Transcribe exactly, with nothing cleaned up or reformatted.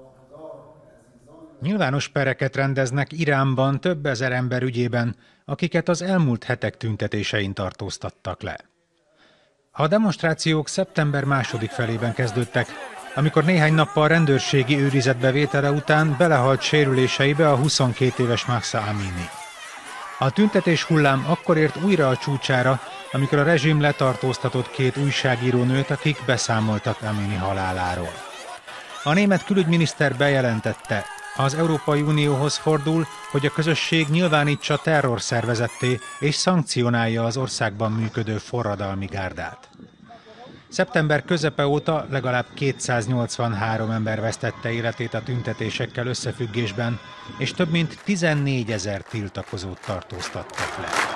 Nyilvános pereket rendeznek Iránban több ezer ember ügyében, akiket az elmúlt hetek tüntetésein tartóztattak le. A demonstrációk szeptember második felében kezdődtek, amikor néhány nappal rendőrségi őrizetbe vétele után belehalt sérüléseibe a huszonkét éves Mahsa Amini. A tüntetés hullám akkor ért újra a csúcsára, amikor a rezsim letartóztatott két újságírónőt, akik beszámoltak Amini haláláról. A német külügyminiszter bejelentette, az Európai Unióhoz fordul, hogy a közösség nyilvánítsa terrorszervezetté és szankcionálja az országban működő forradalmi gárdát. Szeptember közepe óta legalább kétszáznyolcvanhárom ember vesztette életét a tüntetésekkel összefüggésben, és több mint tizennégyezer tiltakozót tartóztattak le.